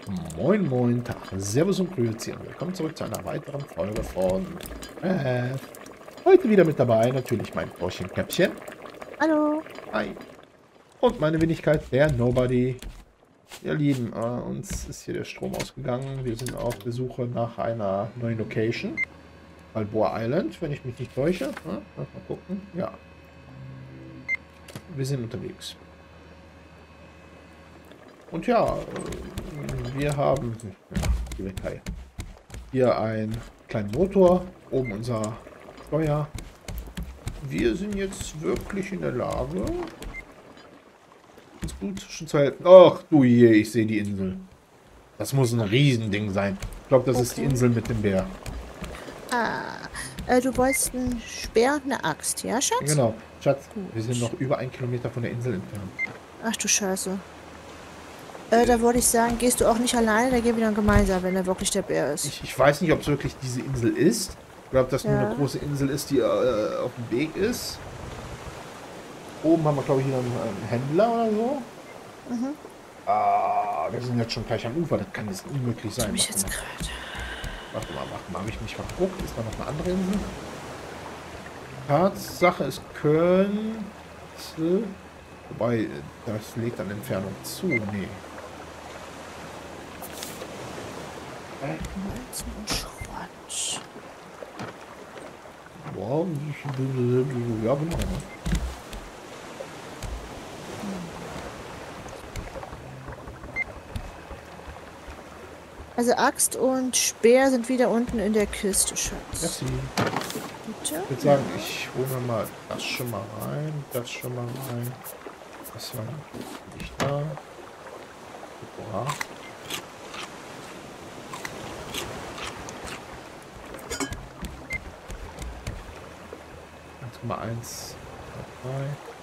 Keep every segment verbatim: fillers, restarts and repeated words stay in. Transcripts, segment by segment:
Moin Moin, Tag, Servus und Grüezi und willkommen zurück zu einer weiteren Folge von äh, heute wieder mit dabei, natürlich mein Frauchen Käppchen. Hallo. Hi. Und meine Wenigkeit, der Nobody. Ihr Lieben, äh, uns ist hier der Strom ausgegangen. Wir sind auf der Suche nach einer neuen Location. Balboa Island, wenn ich mich nicht täusche. Ja, mal gucken. Ja. Wir sind unterwegs. Und ja, äh, wir haben ja, die Kai. Hier einen kleinen Motor, oben unser Steuer. Wir sind jetzt wirklich in der Lage, uns gut zwischen zwei... Ach du je, ich sehe die Insel. Das muss ein Riesending sein. Ich glaube, das Okay. ist die Insel mit dem Bär. Ah, äh, du wolltest einen Speer und eine Axt, ja, Schatz? Genau. Schatz, Gut. wir sind noch über einen Kilometer von der Insel entfernt. Ach du Scheiße. Äh, da würde ich sagen, gehst du auch nicht alleine, da gehen wir dann gemeinsam, wenn er wirklich der Bär ist. Ich, ich weiß nicht, ob es wirklich diese Insel ist. Oder ob das nur Ja. eine große Insel ist, die äh, auf dem Weg ist. Oben haben wir, glaube ich, hier einen, einen Händler oder so. Mhm. Ah, wir sind jetzt schon gleich am Ufer. Das kann jetzt unmöglich sein. Mich Warte jetzt mal, gerade. warte mal, warte mal. Habe ich mich verguckt? Ist da noch eine andere Insel? Tatsache ist Köln. Wobei, das legt an Entfernung zu. Nee. Holzen und Schrott. Wow, ja, genau. Also Axt und Speer sind wieder unten in der Kiste, Schatz. Merci. Bitte? Ich würde sagen, ich hole mir mal das schon mal rein, das schon mal rein. Das war nicht da. Oha. eins Komma eins. zwei.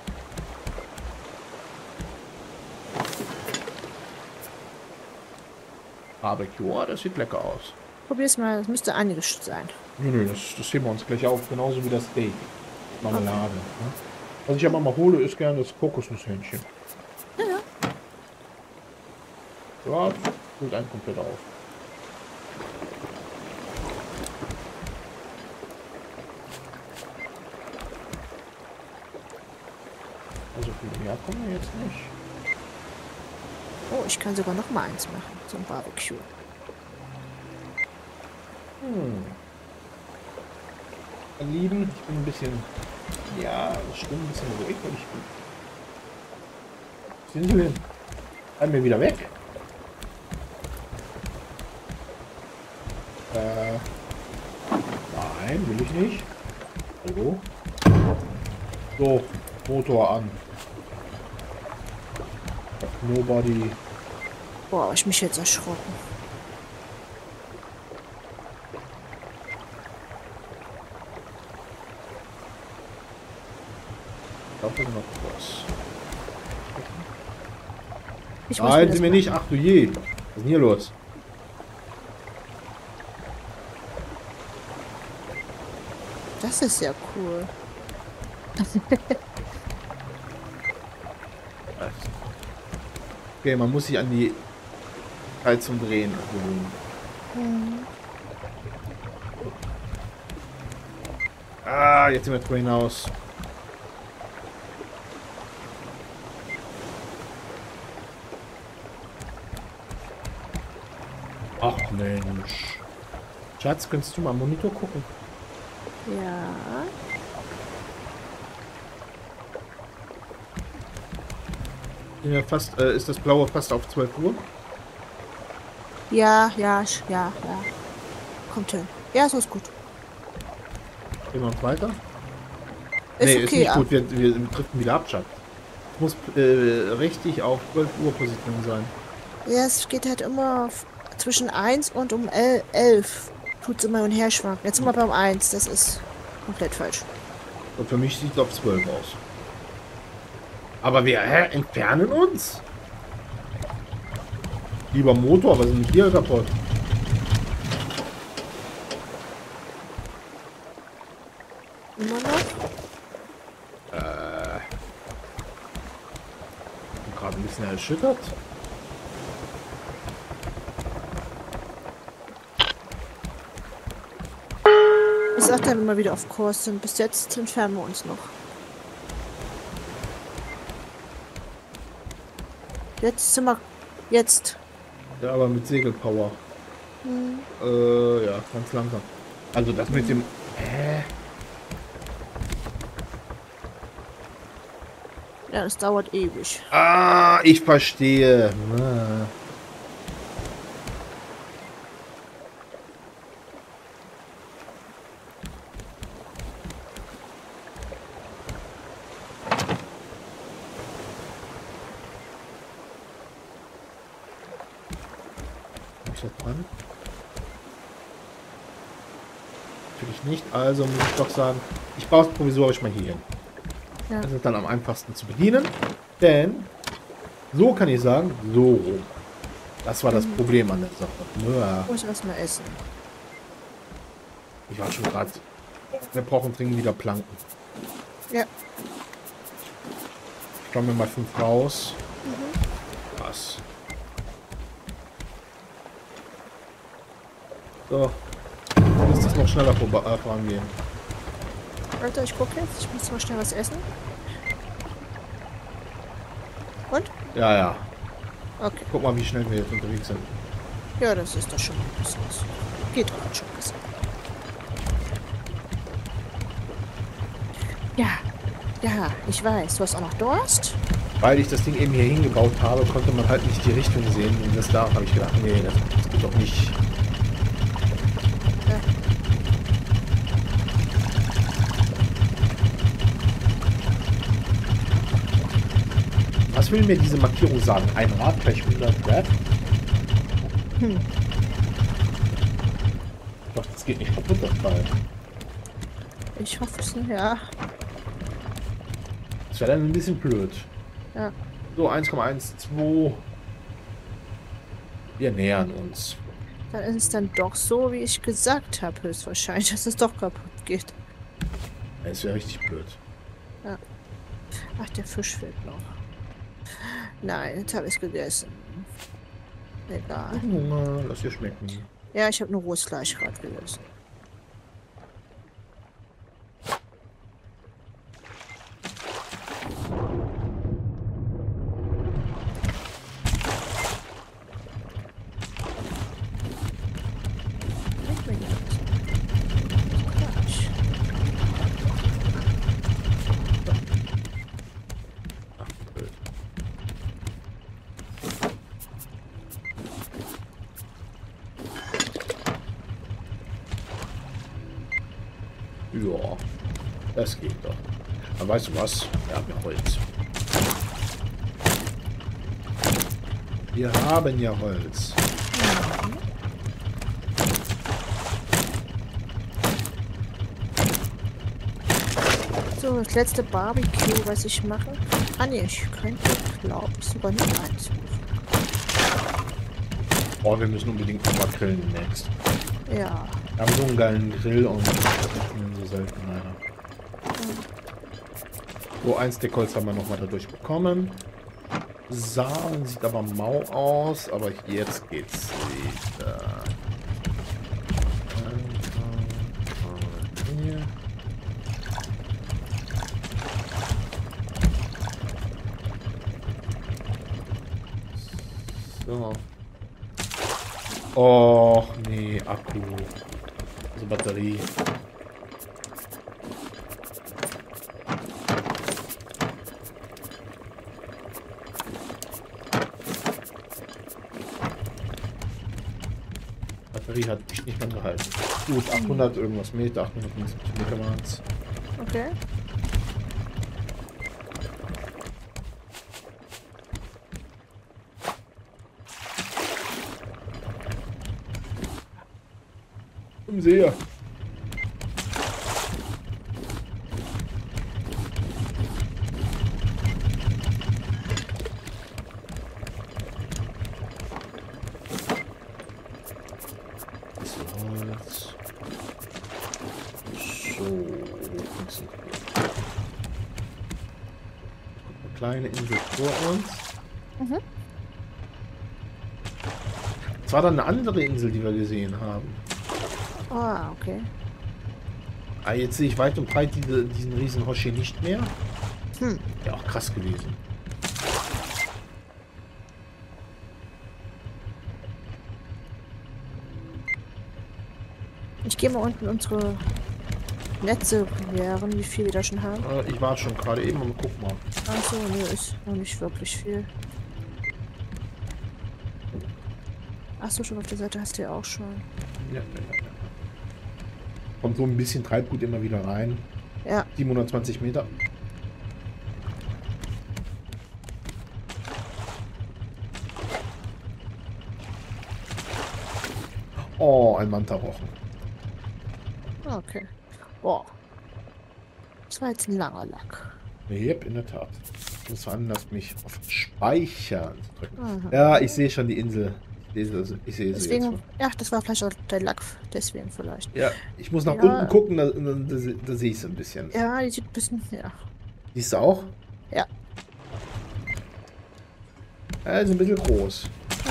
Barbecue, oh, das sieht lecker aus. Probier's mal, das müsste einiges sein. Nö, nö, das, das heben wir uns gleich auf, genauso wie das Steak. Marmelade. Ne? Was ich aber mal hole, ist gerne das Kokosnusshähnchen. Ja, ja. Ja, holt einen komplett auf. Also viel mehr kommen wir jetzt nicht. Oh, ich kann sogar noch mal eins machen zum Barbecue. Hm. Meine Lieben, ich bin ein bisschen, ja, das stimmt, ein bisschen ruhig, weil ich bin. Wo sind Sie denn? Bleiben wir wieder weg? Äh, nein, will ich nicht. Hallo? So, Motor an. Nobody. Boah, hab ich mich jetzt erschrocken. Ich glaube, da ist noch was. Ich muss Nein, das sind wir machen. nicht. Ach du je. Was ist denn hier los? Das ist ja cool. Okay, man muss sich an die Heizung drehen gewöhnen. Mhm. Ah, jetzt sind wir drüber hinaus. Ach Mensch. Schatz, könntest du mal am Monitor gucken? Ja. Sind wir fast, äh, ist das blaue fast auf zwölf Uhr? Ja, ja, sch- ja, ja. Kommt hin. Ja, so ist gut. Gehen wir uns weiter? Ist Nee, okay, ist nicht ja. gut. Wir, wir driften wieder ab, Schatz. Muss äh, richtig auf zwölf Uhr Position sein. Ja, es geht halt immer f- zwischen eins und um el- elf. Tut es immer hin und her schwanken. Jetzt sind wir beim eins. Das ist komplett falsch. Und für mich sieht es auf zwölf aus. Aber wir hä, entfernen uns. Lieber Motor, was ist denn hier kaputt? Immer noch? Äh. Bin gerade ein bisschen erschüttert. sagt er, wenn wir wieder auf Kurs sind. Bis jetzt entfernen wir uns noch. Jetzt sind wir... Jetzt. Ja, aber mit Segelpower. Hm. Äh, ja, ganz langsam. Also das mit dem... Hä? Ja, es dauert ewig. Ah, ich verstehe. Ah. Ist das dran? Natürlich nicht, also muss ich doch sagen, ich baue es provisorisch mal hier hin. Ja. Das ist dann am einfachsten zu bedienen, denn so kann ich sagen, so rum. Das war das Problem an der Sache. Ja. Ich muss erstmal essen. Ich war schon gerade. Wir brauchen dringend wieder Planken. Ja. Schauen wir mal fünf raus. Mhm. Was? So. Dann ist das noch schneller vor- äh, vorangehen. Alter, ich gucke jetzt. Ich muss mal schnell was essen. Und? Ja, ja. Okay. Guck mal, wie schnell wir jetzt unterwegs sind. Ja, das ist doch schon mal ein bisschen was. Geht doch schon besser. Ja. Ja, ich weiß. Du hast auch noch Durst? Weil ich das Ding eben hier hingebaut habe, konnte man halt nicht die Richtung sehen. Und das da habe ich gedacht, nee, das, das geht doch nicht. Ja. Was will mir diese Markierung sagen? Ein Rad gleich hundert Watt? Hm. Doch, das geht nicht kaputt, das Teil. Ich hoffe es nicht, ja. Das wäre dann ein bisschen blöd. Ja. So, eins Komma eins zwei. Wir nähern uns. Dann ist es dann doch so, wie ich gesagt habe, höchstwahrscheinlich, dass es doch kaputt geht. Das wäre richtig blöd. Ja. Ach, der Fisch fehlt noch. Nein, jetzt habe ich es gegessen. Egal. Hunger, lass dir schmecken. Ja, ich habe nur rohes Fleisch gerade gegessen. Nicht mehr gegessen. Fleisch. Ach, blöd. Ja, das geht doch. Aber weißt du was? Wir haben ja Holz. Wir haben ja Holz. So, das letzte Barbecue, was ich mache. Ah ne, ich könnte, glaube ich, sogar nicht eins. Oh, wir müssen unbedingt noch mal grillen demnächst. Ja. Wir haben so einen geilen Grill und das machen wir so selten leider. So, ein Stick Holz haben wir noch mal dadurch bekommen. Sah und sieht aber mau aus, aber jetzt geht's wieder. Hier. So. Och, nee, Akku. Also Batterie. Batterie hat echt nicht mehr gehalten. Gut, achthundert irgendwas Meter, achthundertfünfzig Meter waren es. Okay. Im See. Holz. So. Eine kleine Insel vor uns. Mhm. Es war dann eine andere Insel, die wir gesehen haben. Ah, okay. Ah, jetzt sehe ich weit und breit diese, diesen riesen Hoshi nicht mehr. Hm. Ja, auch krass gewesen. Ich gehe mal unten unsere Netze leeren, wie viel wir da schon haben. Äh, ich war schon gerade eben und guck mal. Achso, nee, ist noch nicht wirklich viel. Achso, schon auf der Seite hast du ja auch schon. Ja, ja, ja. Kommt so ein bisschen Treibgut immer wieder rein. Ja. siebenhundertzwanzig Meter. Oh, ein Manta-Rochen. Okay. Boah. Das war jetzt ein langer Lack. Yep, in der Tat. Ich muss veranlasst, mich auf Speichern zu drücken. Aha. Ja, ich sehe schon die Insel. Ich sehe sie, ich sehe sie Deswegen, jetzt. ja, das war vielleicht auch der Lack, deswegen vielleicht. Ja, ich muss nach Ja. unten gucken, da, da, da, da sehe ich es ein bisschen. Ja, die sieht ein bisschen, ja. Siehst du auch? Ja. Ja, ist ein bisschen groß.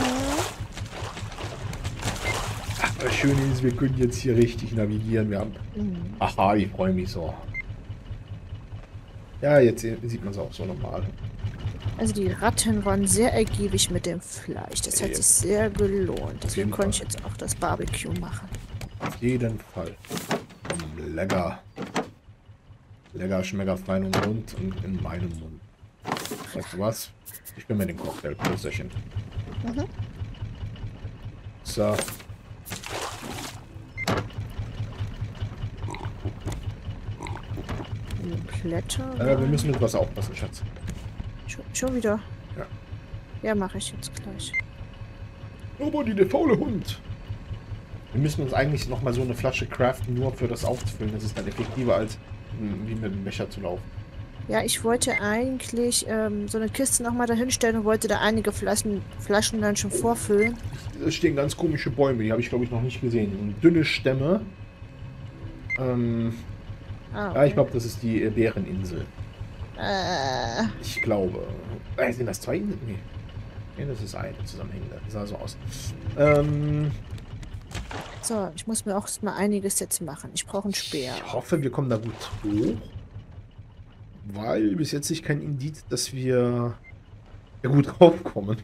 Ach, das Schöne ist, wir können jetzt hier richtig navigieren. Wir haben... Mhm. Aha, ich freue mich so. Ja, jetzt sieht man es auch so normal. Also die Ratten waren sehr ergiebig mit dem Fleisch. Das hat Ja. sich sehr gelohnt. Deswegen jeden konnte ich Fall. jetzt auch das Barbecue machen. Auf jeden Fall. Mm, Lecker. Lecker, schmecker, fein und rund und in meinem Mund. Weißt du was? Ich bin mir den Cocktail. Prösterchen. Mhm. So. Blätter. Äh, wir müssen mit was aufpassen, Schatz. Schon, schon wieder? Ja. Ja, mache ich jetzt gleich. Nobody, der faule Hund. Wir müssen uns eigentlich noch mal so eine Flasche craften, nur für das aufzufüllen. Das ist dann effektiver, als mh, wie mit dem Becher zu laufen. Ja, ich wollte eigentlich ähm, so eine Kiste nochmal dahin stellen und wollte da einige Flaschen, Flaschen dann schon vorfüllen. Da stehen ganz komische Bäume, die habe ich glaube ich noch nicht gesehen. Und dünne Stämme. Ähm, Ah, Ja, ich okay. glaube, das ist die äh, Bäreninsel. Äh, Ich glaube. Äh, sind das zwei Inseln? Nee. Nee, das ist eine zusammenhängende. Das sah so aus. Ähm, so, ich muss mir auch mal einiges jetzt machen. Ich brauche einen Speer. ich hoffe, wir kommen da gut hoch. Weil bis jetzt nicht kein Indiz, dass wir ja gut raufkommen.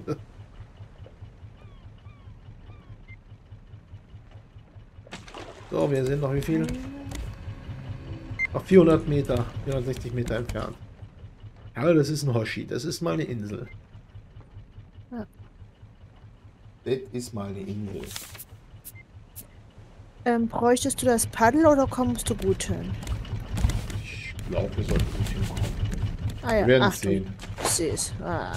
So, wir sind noch wie viel? Noch vierhundert Meter, vierhundertsechzig Meter entfernt. Ja, das ist ein Hoshi. Das ist mal eine Insel. Ja. Das ist mal eine Insel. Ähm, bräuchtest du das Paddel oder kommst du gut hin? Ich glaube, wir sollten gut hinkommen. Ah ja, Wir werden ach es du, sehen. ich sehe es. Ah.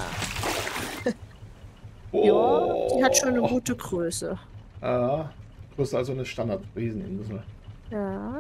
Oh. Ja, die hat schon eine gute Größe. Ah, größer als so eine Standard-Rieseninsel. Ja.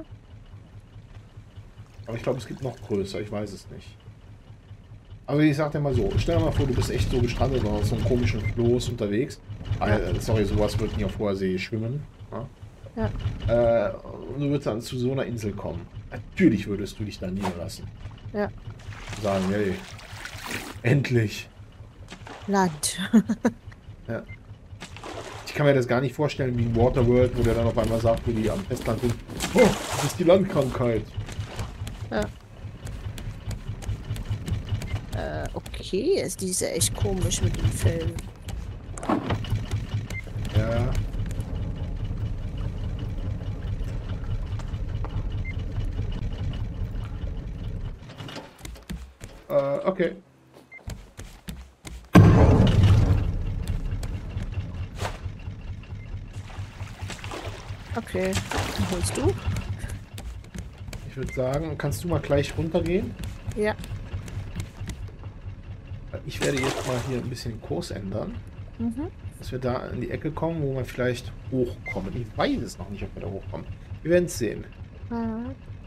Aber ich glaube, es gibt noch größer. Ich weiß es nicht. Aber ich sag dir mal so, stell dir mal vor, du bist echt so gestrandet oder auf so einem komischen Floß unterwegs. Ah, äh, sorry, sowas wird nie auf hoher See schwimmen. Ja? Ja. Äh, und du würdest dann zu so einer Insel kommen. Natürlich würdest du dich da niederlassen. Ja. Sagen, hey, endlich. Land. Ja. Ich kann mir das gar nicht vorstellen wie in Waterworld, wo der dann auf einmal sagt, wo die am Festland sind, oh, das ist die Landkrankheit. Ja. Äh, okay, ist diese echt komisch mit dem Fell. Ja. Äh, okay. Okay, dann holst du? Ich würde sagen, kannst du mal gleich runtergehen? Ja. Ich werde jetzt mal hier ein bisschen den Kurs ändern, Mhm. dass wir da in die Ecke kommen, wo wir vielleicht hochkommen. Ich weiß es noch nicht, ob wir da hochkommen. Wir werden es sehen. Ah.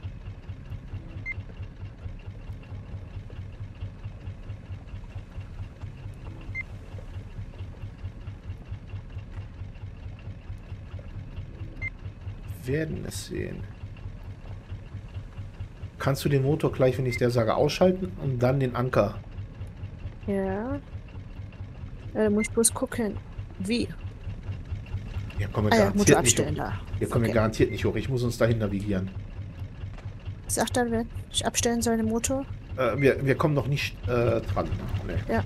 Wir werden es sehen. Kannst du den Motor gleich, wenn ich der sage, ausschalten und dann den Anker? Ja. Ja, dann muss ich bloß gucken. Wie? Hier kommen wir Ah ja, garantiert Motor nicht hoch. abstellen da. Hier kommen wir Okay. garantiert nicht hoch. Ich muss uns dahin navigieren. Sagt dann, wenn ich abstellen soll den Motor. Äh, wir, wir kommen noch nicht äh, dran. Nee. Ja.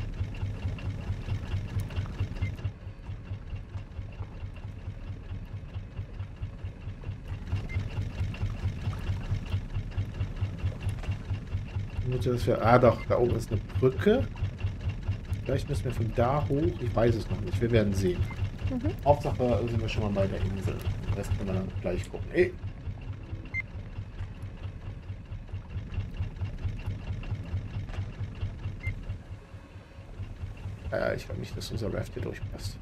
Dass wir, ah doch, da oben ist eine Brücke. Vielleicht müssen wir von da hoch. Ich weiß es noch nicht. Wir werden sehen. Mhm. Hauptsache sind wir schon mal bei der Insel. Das können wir dann gleich gucken. Ey. Äh, ich glaube nicht, dass unser Raft hier durchpasst.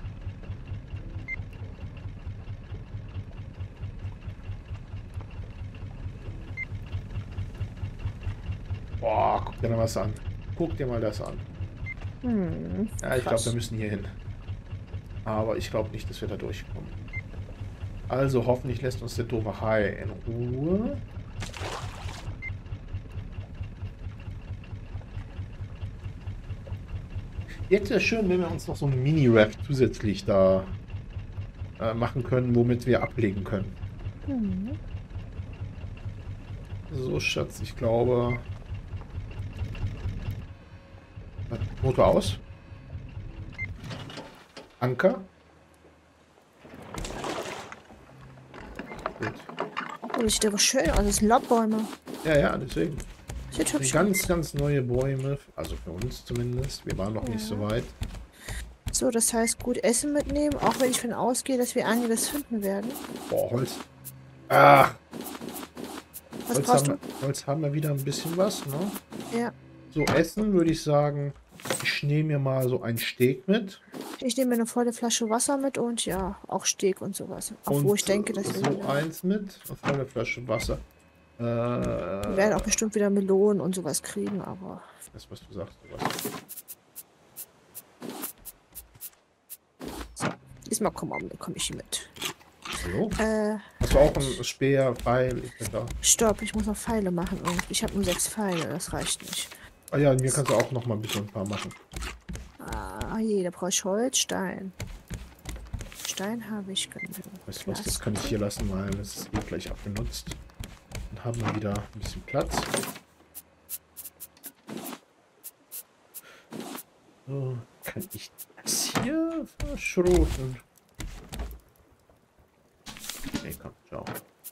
Boah, guck dir mal was an. Guck dir mal das an. Hm, Ja, ich glaube, krass. wir müssen hier hin. Aber ich glaube nicht, dass wir da durchkommen. Also hoffentlich lässt uns der doofe Hai in Ruhe. Jetzt wäre schön, wenn wir uns noch so ein Mini-Raft zusätzlich da äh, machen können, womit wir ablegen können. Hm. So, Schatz, ich glaube... Motor aus. Anker. Gut. Oh, das sieht aber schön aus. Das sind Laubbäume. Ja, ja, deswegen. Sieht hübsch Ganz, aus. ganz neue Bäume. Also für uns zumindest. Wir waren noch Ja. nicht so weit. So, das heißt, gut Essen mitnehmen, auch wenn ich davon ausgehe, dass wir einiges finden werden. Boah, Holz. Ah, Was Holz brauchst haben, Holz haben wir wieder ein bisschen was, ne? du? Ja. So, Essen würde ich sagen, ich nehme mir mal so ein Steak mit. Ich nehme mir eine volle Flasche Wasser mit und ja, auch Steak und sowas. Obwohl ich denke, dass wir, so eins mit. Eine volle Flasche Wasser. Äh, wir werden auch bestimmt wieder Melonen und sowas kriegen, aber das, was du sagst. Sowas. diesmal komme komm ich hier mit. Hallo? Äh, Hast du auch ein Speer, Pfeil, et cetera? stopp, ich muss noch Pfeile machen. Und ich habe nur sechs Pfeile, das reicht nicht. Ah ja, mir kannst du auch noch mal bitte ein paar machen. Ah, je, da brauche ich Holz, Stein. Stein habe ich genug. Weißt du was, das kann ich hier lassen, weil das ist eh gleich abgenutzt. Dann haben wir wieder ein bisschen Platz. So, kann ich das hier verschroten? Nee, komm, ciao.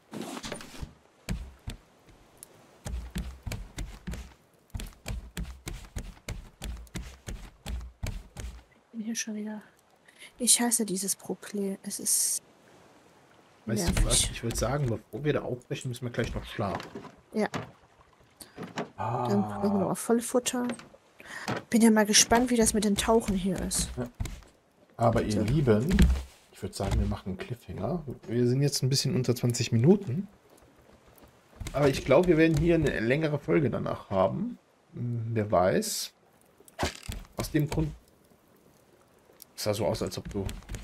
Ich bin hier schon wieder. Ich hasse dieses Problem. Es ist. Weißt nervig. du was? Ich würde sagen, bevor wir da aufbrechen, müssen wir gleich noch schlafen. Ja, Ah. dann brauchen wir noch voll Futter. Bin ja mal gespannt, wie das mit den Tauchen hier ist. Aber ihr So. Lieben, ich würde sagen, wir machen einen Cliffhanger. Wir sind jetzt ein bisschen unter zwanzig Minuten. Aber ich glaube, wir werden hier eine längere Folge danach haben. Hm, wer weiß. Aus dem Grund... Es sah so aus, als ob du...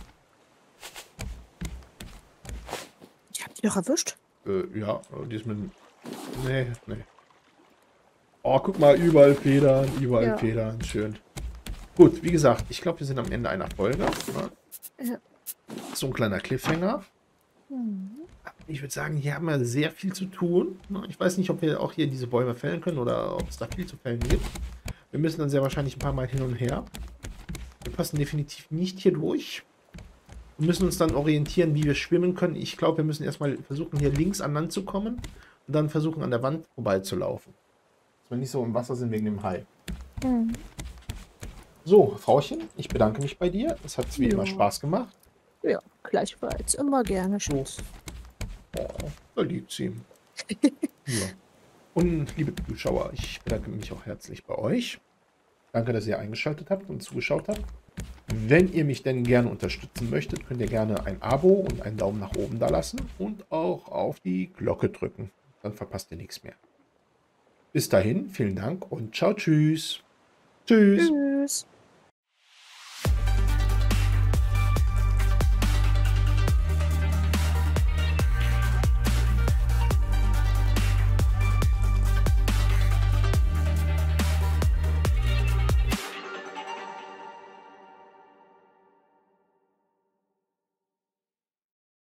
Ich hab die doch erwischt. Äh, ja, die ist mit... Nee, nee. Oh, guck mal, überall Federn, überall Ja. Federn. Schön. Gut, wie gesagt, ich glaube, wir sind am Ende einer Folge. Ne? Ja. So ein kleiner Cliffhanger. Hm. Ich würde sagen, hier haben wir sehr viel zu tun. Ich weiß nicht, ob wir auch hier diese Bäume fällen können oder ob es da viel zu fällen gibt. Wir müssen dann sehr wahrscheinlich ein paar Mal hin und her. Wir passen definitiv nicht hier durch. Wir müssen uns dann orientieren, wie wir schwimmen können. Ich glaube, wir müssen erstmal versuchen, hier links an Land zu kommen und dann versuchen, an der Wand vorbeizulaufen. Dass wir nicht so im Wasser sind wegen dem Hai. Hm. So, Frauchen, ich bedanke mich bei dir. Es hat wie Ja. immer Spaß gemacht. Ja, gleichfalls. Immer gerne, Schatz. Oh, da liegt sie. Ja. Und liebe Zuschauer, ich bedanke mich auch herzlich bei euch. Danke, dass ihr eingeschaltet habt und zugeschaut habt. Wenn ihr mich denn gerne unterstützen möchtet, könnt ihr gerne ein Abo und einen Daumen nach oben da lassen und auch auf die Glocke drücken. Dann verpasst ihr nichts mehr. Bis dahin, vielen Dank und ciao, tschüss. Tschüss. Tschüss.